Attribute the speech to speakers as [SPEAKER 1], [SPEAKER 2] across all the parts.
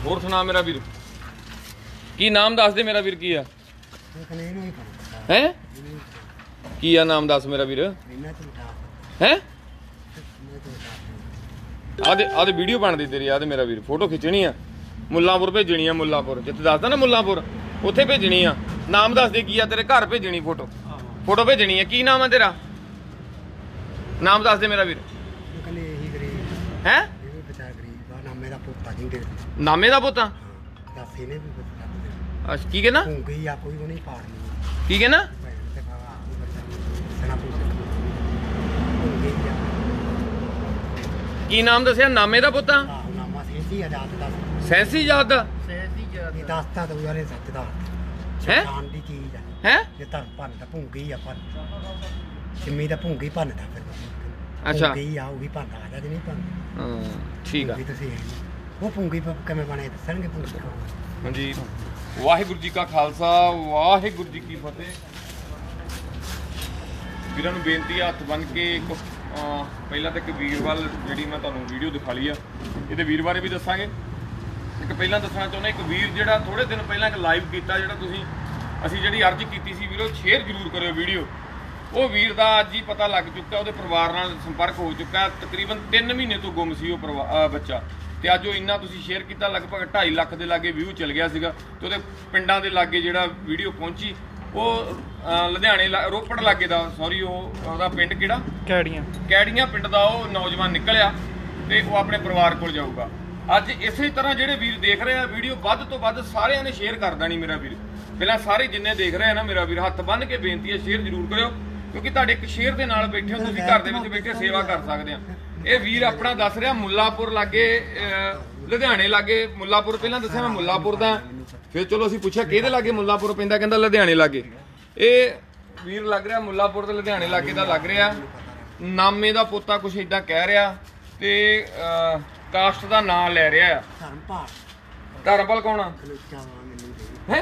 [SPEAKER 1] ਹੋਰ ਸੁਣਾ ਮੇਰਾ ਵੀਰ, ਕੀ ਨਾਮ ਦੱਸ ਦੇ ਮੇਰਾ ਵੀਰ, ਕੀ ਆ ਹੈ, ਕੀ ਆ ਨਾਮ ਦੱਸ ਮੇਰਾ ਵੀਰ ਹੈ। ਆਦੇ ਵੀਡੀਓ ਬਣਦੀ ਤੇਰੀ, ਆਦੇ ਮੇਰਾ ਵੀਰ ਫੋਟੋ ਖਿੱਚਣੀ ਆ, ਮੁੱਲਾਂਪੁਰ ਭੇਜਣੀ ਆ, ਮੁੱਲਾਂਪੁਰ ਜਿੱਥੇ ਦੱਸਦਾ ਨਾ ਮੁੱਲਾਂਪੁਰ ਉੱਥੇ ਭੇਜਣੀ ਆ। ਨਾਮ ਦੱਸ ਦੇ ਕੀ ਆ, ਤੇਰੇ ਘਰ ਭੇਜਣੀ ਫੋਟੋ, ਫੋਟੋ ਭੇਜਣੀ ਆ। ਕੀ ਨਾਮ ਆ ਤੇਰਾ, ਨਾਮ ਦੱਸ ਦੇ ਮੇਰਾ ਵੀਰ ਹੈ। ਨਾਮੇ ਦਾ ਪੁੱਤ ਆ, ਅੱਛਾ ਕੀ ਕਹਿਣਾ, ਕੀ ਕਹਿਣਾ, ਕੀ ਨਾਮ ਦੱਸਿਆ, ਨਾਮੇ ਦਾ ਪੁੱਤ ਆ, ਸੈਂਸੀ ਆਜ਼ਾਦ ਦਾ ਹੈ ਅੱਛਾ ਠੀਕ ਆ। ਹਾਂਜੀ, ਵਾਹਿਗੁਰੂ ਜੀ ਕਾ ਖਾਲਸਾ ਵਾਹਿਗੁਰੂ ਜੀ ਕੀ ਫਤਿਹ। ਵੀਰਾਂ ਨੂੰ ਬੇਨਤੀ ਆ, ਹੱਥ ਬੰਨ ਕੇ ਇੱਕ ਪਹਿਲਾਂ ਤਾਂ ਇੱਕ ਵੀਰ ਵੱਲ ਜਿਹੜੀ ਮੈਂ ਤੁਹਾਨੂੰ ਵੀਡੀਓ ਦਿਖਾ ਲਈ ਆ, ਇਹਦੇ ਵੀਰ ਬਾਰੇ ਵੀ ਦੱਸਾਂਗੇ। ਇੱਕ ਪਹਿਲਾਂ ਦੱਸਣਾ ਚਾਹੁੰਦਾ, ਇੱਕ ਵੀਰ ਜਿਹੜਾ ਥੋੜੇ ਦਿਨ ਪਹਿਲਾਂ ਇੱਕ ਲਾਈਵ ਕੀਤਾ, ਜਿਹੜਾ ਅਸੀਂ ਜਿਹੜੀ ਅਰਜ਼ ਕੀਤੀ ਸੀ ਵੀਰੋ ਸ਼ੇਅਰ ਜ਼ਰੂਰ ਕਰਿਓ ਵੀਡੀਓ, ਉਹ ਵੀਰ ਦਾ ਅੱਜ ਹੀ ਪਤਾ ਲੱਗ ਚੁੱਕਾ, ਉਹਦੇ ਪਰਿਵਾਰ ਨਾਲ ਸੰਪਰਕ ਹੋ ਚੁੱਕਾ। ਤਕਰੀਬਨ 3 ਮਹੀਨੇ ਤੋਂ ਗੁੰਮ ਸੀ ਉਹ ਬੱਚਾ, ਤੇ ਅੱਜ ਉਹ ਇੰਨਾ ਤੁਸੀਂ ਸ਼ੇਅਰ ਕੀਤਾ, ਲਗਭਗ 2.5 ਲੱਖ ਦੇ ਲਾਗੇ ਵਿਊ ਚਲ ਗਿਆ ਸੀਗਾ। ਤੇ ਉਹਦੇ ਪਿੰਡਾਂ ਦੇ ਲਾਗੇ ਜਿਹੜਾ ਵੀਡੀਓ ਪਹੁੰਚੀ, ਉਹ ਲੁਧਿਆਣੇ ਰੋਪੜ ਲਾਗੇ ਦਾ, ਸੌਰੀ ਉਹਦਾ ਪਿੰਡ ਕਿਹੜਾ, ਕੈੜੀਆਂ ਪਿੰਡ ਦਾ ਉਹ ਨੌਜਵਾਨ ਨਿਕਲਿਆ, ਤੇ ਉਹ ਆਪਣੇ ਪਰਿਵਾਰ ਕੋਲ ਜਾਊਗਾ। ਅੱਜ ਇਸੇ ਤਰ੍ਹਾਂ ਜਿਹੜੇ ਵੀਰ ਦੇਖ ਰਹੇ ਆ ਵੀਡੀਓ, ਵੱਧ ਤੋਂ ਵੱਧ ਸਾਰਿਆਂ ਨੇ ਸ਼ੇਅਰ ਕਰ ਦੇਣੀ ਮੇਰਾ ਵੀਰ। ਪਹਿਲਾਂ ਸਾਰੇ ਜਿੰਨੇ ਦੇਖ ਰਹੇ ਆ ਨਾ ਮੇਰਾ ਵੀਰ, ਹੱਥ ਬੰਨ੍ਹ ਕੇ ਬੇਨਤੀ ਹੈ, ਸ਼ੇਅਰ ਜ਼ਰੂਰ ਕਰਿਓ, ਕਿਉਂਕਿ ਤੁਹਾਡੇ ਇੱਕ ਸ਼ੇਅਰ ਦੇ ਨਾਲ ਬੈਠੇ ਹੋ ਤੁਸੀਂ, ਘਰ ਦੇ ਵਿੱਚ ਬੈਠੇ ਸੇਵਾ ਕਰ ਸਕਦੇ ਆ। ਇਹ ਵੀਰ ਆਪਣਾ ਦੱਸ ਰਿਹਾ ਮੁੱਲਾਂਪੁਰ ਲਾਗੇ, ਲੁਧਿਆਣੇ ਲਾਗੇ ਮੁੱਲਾਂਪੁਰ, ਪਹਿਲਾਂ ਦੱਸਿਆ ਮੈਂ ਮੁੱਲਾਂਪੁਰ ਦਾ, ਫਿਰ ਚਲੋ ਅਸੀਂ ਪੁੱਛਿਆ ਕਿਹਦੇ ਲਾਗੇ ਮੁੱਲਾਂਪੁਰ ਪੈਂਦਾ, ਕਹਿੰਦਾ ਲੁਧਿਆਣੇ ਲਾਗੇ। ਇਹ ਵੀਰ ਲੱਗ ਰਿਹਾ ਮੁੱਲਾਂਪੁਰ ਤੇ ਲੁਧਿਆਣੇ ਲਾਗੇ ਦਾ ਲੱਗ ਰਿਹਾ। ਨਾਮੇ ਦਾ ਪੋਤਾ ਕੁਛ ਏਦਾਂ ਕਹਿ ਰਿਹਾ, ਤੇ ਕਾਸਟ ਦਾ ਨਾਂ ਲੈ ਰਿਹਾ ਆ। ਧਰਮਪਾਲ ਕੌਣ ਆ ਹੈ,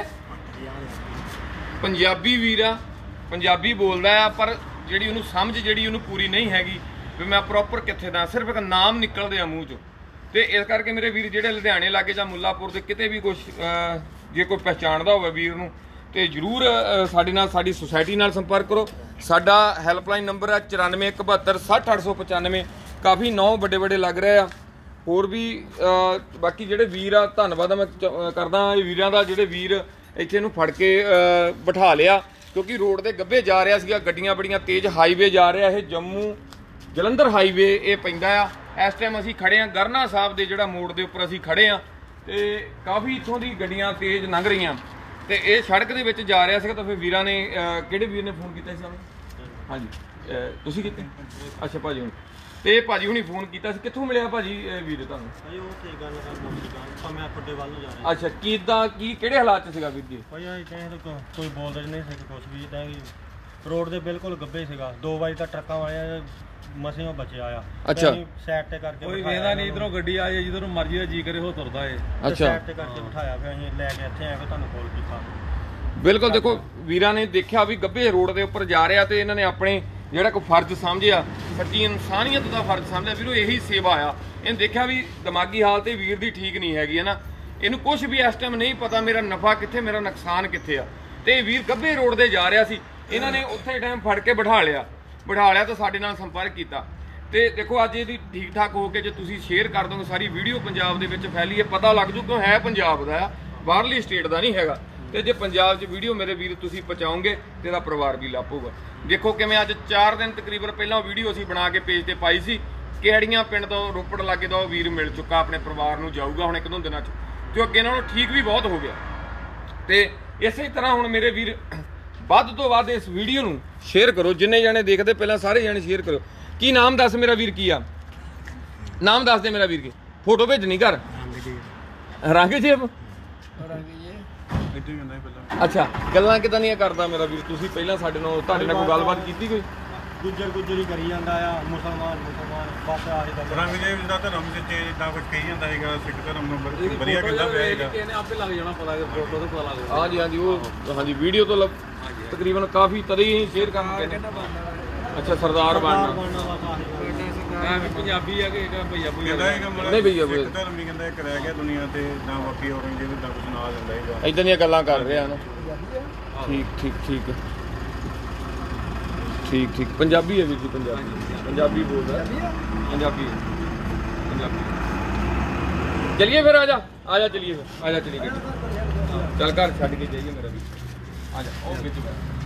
[SPEAKER 1] ਪੰਜਾਬੀ ਵੀਰ ਆ, ਪੰਜਾਬੀ ਬੋਲਦਾ ਆ, ਪਰ ਜਿਹੜੀ ਉਹਨੂੰ ਸਮਝ ਜਿਹੜੀ ਉਹਨੂੰ ਪੂਰੀ ਨਹੀਂ ਹੈਗੀ ਵੀ ਮੈਂ ਪ੍ਰੋਪਰ ਕਿੱਥੇ ਦਾ, ਸਿਰਫ ਇੱਕ ਨਾਮ ਨਿਕਲਦੇ ਆ ਮੂੰਹ ਚੋਂ। ਤੇ ਇਸ ਕਰਕੇ ਮੇਰੇ ਵੀਰ ਜਿਹੜੇ ਲੁਧਿਆਣੇ ਲਾਗੇ ਜਾਂ ਮੁੱਲਾਂਪੁਰ ਦੇ ਕਿਤੇ ਵੀ ਕੁਛ ਜੇ ਕੋਈ ਪਹਿਚਾਣਦਾ ਹੋਵੇ ਵੀਰ ਨੂੰ, ਤੇ ਜ਼ਰੂਰ ਸਾਡੇ ਨਾਲ, ਸਾਡੀ ਸੁਸਾਇਟੀ ਨਾਲ ਸੰਪਰਕ ਕਰੋ। ਸਾਡਾ ਹੈਲਪਲਾਈਨ ਨੰਬਰ ਹੈ 9417760895। ਕਾਫੀ ਨਾਂ ਵੱਡੇ ਵੱਡੇ ਲੱਗ ਰਹੇ ਆ, ਹੋਰ ਵੀ ਬਾਕੀ ਜਿਹੜੇ ਵੀਰ ਆ, ਧੰਨਵਾਦ ਮੈਂ ਕਰਦਾ ਇਹ ਵੀਰਾਂ ਦਾ, ਜਿਹੜੇ ਵੀਰ ਇੱਥੇ ਇਹਨੂੰ ਫੜ ਕੇ ਬਿਠਾ ਲਿਆ, ਕਿਉਂਕਿ ਰੋਡ ਦੇ ਗੱਭੇ ਜਾ ਰਿਹਾ ਸੀਗਾ, ਗੱਡੀਆਂ ਬੜੀਆਂ ਤੇਜ਼, ਹਾਈਵੇ ਜਾ ਰਿਹਾ, ਇਹ ਜੰਮੂ ਜਲੰਧਰ ਹਾਈਵੇ ਇਹ ਪੈਂਦਾ ਆ। ਇਸ ਟਾਈਮ ਅਸੀਂ ਖੜੇ ਆ ਗਰਨਾ ਸਾਹਿਬ ਦੇ ਜਿਹੜਾ ਮੋੜ ਦੇ ਉੱਪਰ ਅਸੀਂ ਖੜੇ ਆ, ਤੇ ਕਾਫੀ ਇੱਥੋਂ ਦੀ ਗੱਡੀਆਂ ਤੇਜ਼ ਲੰਘ ਰਹੀਆਂ, ਤੇ ਇਹ ਸੜਕ ਦੇ ਵਿੱਚ ਜਾ ਰਿਹਾ ਸੀਗਾ। ਤਾਂ ਫਿਰ ਵੀਰਾਂ ਨੇ, ਕਿਹੜੇ ਵੀਰ ਨੇ ਫੋਨ ਕੀਤਾ ਸੀ ਸਾਨੂੰ? ਹਾਂਜੀ ਤੁਸੀਂ ਕੀਤੇ, ਅੱਛਾ ਭਾਜੀ ਹੁਣ, ਤੇ ਭਾਜੀ ਹੁਣੀ ਫੋਨ ਕੀਤਾ ਸੀ। ਕਿੱਥੋਂ ਮਿਲਿਆ ਭਾਜੀ ਵੀਰ ਤੁਹਾਨੂੰ? ਅੱਛਾ, ਕਿੱਦਾਂ ਕੀ ਕਿਹੜੇ ਹਾਲਾਤ 'ਚ ਸੀਗਾ ਵੀਰ ਜੀ?
[SPEAKER 2] ਕੋਈ ਬੋਲਦਾ ਨਹੀਂ ਸੀ ਕੁਛ ਵੀ, ਤਾਂ ਰੋਡ ਦੇ ਬਿਲਕੁਲ ਗੱਬੇ ਸੀਗਾ। 2 ਵਜੇ ਤੱਕ ਟਰੱਕਾਂ ਵਾਲਿਆਂ ਮਸੇ ਬਚਿਆ ਆ।
[SPEAKER 1] ਅੱਛਾ,
[SPEAKER 2] ਸਾਈਡ ਤੇ ਕਰਕੇ
[SPEAKER 3] ਕੋਈ ਵੇਖਦਾ ਨਹੀਂ, ਇਧਰੋਂ ਗੱਡੀ ਆ ਜਾਏ ਜਿੱਧਰੋਂ ਮਰਜ਼ੀ ਦਾ ਜੀ ਕਰੇ ਉਹ ਤੁਰਦਾ ਏ।
[SPEAKER 1] ਅੱਛਾ,
[SPEAKER 2] ਸਾਈਡ ਤੇ ਕਰਕੇ ਬਿਠਾਇਆ, ਫਿਰ ਅਸੀਂ ਲੈ ਕੇ ਇੱਥੇ ਆ ਕੇ ਤੁਹਾਨੂੰ ਕਾਲ ਕੀਤਾ।
[SPEAKER 1] ਬਿਲਕੁਲ, ਦੇਖੋ ਵੀਰਾਂ ਨੇ ਦੇਖਿਆ ਵੀ ਗੱਭੇ ਰੋਡ ਦੇ ਉੱਪਰ ਜਾ ਰਿਹਾ, ਤੇ ਇਹਨਾਂ ਨੇ ਆਪਣੇ ਜਿਹੜਾ ਕੋਈ ਫਰਜ਼ ਸਮਝਿਆ, ਸੱਚੀ ਇਨਸਾਨੀਅਤ ਦਾ ਫਰਜ਼ ਸਮਝਿਆ ਵੀਰੋ, ਇਹੀ ਸੇਵਾ ਆ। ਇਹਨੇ ਦੇਖਿਆ ਵੀ ਦਿਮਾਗੀ ਹਾਲਤ ਇਹ ਵੀਰ ਦੀ ਠੀਕ ਨਹੀਂ ਹੈਗੀ ਹੈ ਨਾ, ਇਹਨੂੰ ਕੁਝ ਵੀ ਇਸ ਟਾਈਮ ਨਹੀਂ ਪਤਾ ਮੇਰਾ ਨਫਾ ਕਿੱਥੇ, ਮੇਰਾ ਨੁਕਸਾਨ ਕਿੱਥੇ ਆ, ਤੇ ਇਹ ਵੀਰ ਗੱਭੇ ਰੋਡ ਦੇ ਜਾ ਰਿਹਾ ਸੀ। ਇਹਨਾਂ ਨੇ ਉੱਥੇ ਟਾਈਮ ਫੜ ਕੇ ਬਿਠਾ ਲਿਆ ਤਾਂ ਸਾਡੇ ਨਾਲ ਸੰਪਰਕ ਕੀਤਾ। ਤੇ ਦੇਖੋ ਅੱਜ ਇਹਦੀ ਠੀਕ ਠਾਕ ਹੋ ਕੇ ਜੇ ਤੁਸੀਂ ਸ਼ੇਅਰ ਕਰ ਦੋਗੇ, ਸਾਰੀ ਵੀਡੀਓ ਪੰਜਾਬ ਦੇ ਵਿੱਚ ਫੈਲੀ ਹੈ, ਪਤਾ ਲੱਗ ਜੂ ਕਿਉਂ ਹੈ ਪੰਜਾਬ ਦਾ ਆ, ਬਾਹਰਲੀ ਸਟੇਟ ਦਾ ਨਹੀਂ ਹੈਗਾ। ਤੇ ਜੇ ਪੰਜਾਬ 'ਚ ਵੀਡੀਓ ਮੇਰੇ ਵੀਰ ਤੁਸੀਂ ਪਹੁੰਚਾਓਗੇ ਤੇ ਇਹਦਾ ਪਰਿਵਾਰ ਵੀ ਲਾਭੂਗਾ। ਦੇਖੋ ਕਿਵੇਂ ਅੱਜ 4 ਦਿਨ ਤਕਰੀਬਨ ਪਹਿਲਾਂ ਵੀਡੀਓ ਅਸੀਂ ਬਣਾ ਕੇ ਪੇਜ ਤੇ ਪਾਈ ਸੀ, ਕਿਹੜੀਆਂ ਪਿੰਡ ਤੋਂ ਰੋਪੜ ਲਾਗੇ ਦਾ ਉਹ ਵੀਰ ਮਿਲ ਚੁੱਕਾ, ਆਪਣੇ ਪਰਿਵਾਰ ਨੂੰ ਜਾਊਗਾ ਹੁਣ 1-2 ਦਿਨਾਂ 'ਚ, ਤੇ ਅੱਗੇ ਨਾਲੋਂ ਠੀਕ ਵੀ ਬਹੁਤ ਹੋ ਗਿਆ। ਤੇ ਇਸੇ ਤਰ੍ਹਾਂ ਹੁਣ ਮੇਰੇ ਵੀਰ ਵੱਧ ਤੋਂ ਵੱਧ ਇਸ ਵੀਡੀਓ ਨੂੰ ਸ਼ੇਅਰ ਕਰੋ, ਜਿੰਨੇ ਜਾਣੇ ਦੇਖਦੇ ਪਹਿਲਾਂ ਸਾਰੇ ਜਾਣੇ ਸ਼ੇਅਰ ਕਰੋ। ਕੀ ਨਾਮ ਦੱਸ ਮੇਰਾ ਵੀਰ, ਕੀ ਆ ਨਾਮ ਦੱਸ ਦੇ ਮੇਰਾ ਵੀਰ, ਕੀ ਫੋਟੋ ਭੇਜਣੀ ਘਰ ਰੰਗਜੀਤ? ਅੱਛਾ, ਗੱਲਾਂ ਕਿਦਾਂ ਦੀਆਂ ਕਰਦਾ ਮੇਰਾ ਵੀਰ? ਤੁਸੀਂ ਪਹਿਲਾਂ ਸਾਡੇ ਨਾਲ, ਤੁਹਾਡੇ ਨਾਲ ਕੋਈ ਗੱਲਬਾਤ ਕੀਤੀ ਕੋਈ?
[SPEAKER 2] ਗੁੱਜਰ ਹੀ ਕਰੀ ਜਾਂਦਾ ਆ, ਮੁਸਲਮਾਨ ਬਸ ਆਹੀ ਦਾ
[SPEAKER 3] ਰੰਗਜੀਤ ਦਾ ਧਰਮ ਵਿੱਚ ਇਦਾਂ ਕੁਝ ਕਹੀ ਜਾਂਦਾ ਹੈਗਾ, ਸਿੱਖ ਧਰਮ ਨੂੰ ਵਧੀਆ ਕਹਿੰਦਾ ਪਿਆ ਹੈਗਾ, ਇਹਨੇ ਆਪੇ ਲੱਗ ਜਾਣਾ ਪਤਾ, ਫੋਟੋ ਤੋਂ ਪਤਾ ਲੱਗ ਜਾਣਾ।
[SPEAKER 1] ਹਾਂਜੀ ਹਾਂਜੀ, ਉਹ ਹਾਂਜੀ ਵੀਡੀਓ ਤੋਂ ਤਕਰੀਬਨ ਕਾਫੀ ਤਦੇ ਹੀ ਸ਼ੇਅਰ ਕਰਨ। ਅੱਛਾ, ਸਰਦਾਰ ਬਣਨਾ।
[SPEAKER 2] ਪੰਜਾਬੀ ਆ ਕਿ ਭਈਆ
[SPEAKER 3] ਕਹਿੰਦਾ ਹੈਗਾ
[SPEAKER 1] ਨਹੀਂ ਭਈਆ
[SPEAKER 3] ਸਿੱਖ ਧਰਮ ਹੀ ਕਹਿੰਦਾ ਇੱਕ ਰਹਿ ਗਿਆ ਦੁਨੀਆ ਤੇ ਜਾਂ ਬਾਕੀ ਔਰੰਗਜ਼ੇਬ ਦਾ ਕੁਝ ਨਾਲ ਲੈਂਦਾ ਹੈਗਾ
[SPEAKER 1] ਇਦਾਂ ਦੀਆਂ ਗੱਲਾਂ ਕਰ ਰਿਹਾ ਨਾ ਠੀਕ ਪੰਜਾਬੀ ਹੈ ਵੀਰ ਜੀ ਪੰਜਾਬੀ ਬੋਲਦਾ ਪੰਜਾਬੀ ਚਲਿਏ ਫਿਰ ਆ ਜਾ ਚਲਿਏ ਗੱਡੀ ਚੱਲ ਘਰ ਛੱਡ ਕੇ ਜਾਈਏ ਮੇਰਾ ਵੀ ਆ ਜਾ ਉਹ ਵਿੱਚ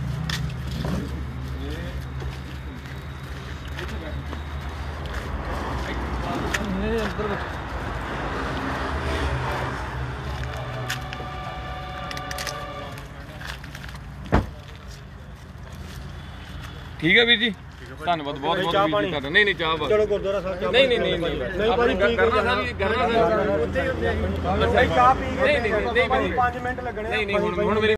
[SPEAKER 1] ਠੀਕ ਹੈ ਵੀਰ ਜੀ ਧੰਨਵਾਦ ਬਹੁਤ ਵੀਰ ਜੀ ਤੁਹਾਡਾ ਨਹੀਂ ਚਾਹ ਬਸ
[SPEAKER 2] ਚਲੋ ਗੁਰਦੁਆਰਾ ਸਾਹਿਬ
[SPEAKER 1] ਨਹੀਂ ਭਾਜੀ ਕਰਨਾ ਸਾਰੀ
[SPEAKER 2] ਚਾਹ ਪੀ ਕੇ ਨਹੀਂ 5 ਮਿੰਟ ਲੱਗਣੇ
[SPEAKER 1] ਨਹੀਂ ਹੁਣ ਮੇਰੀ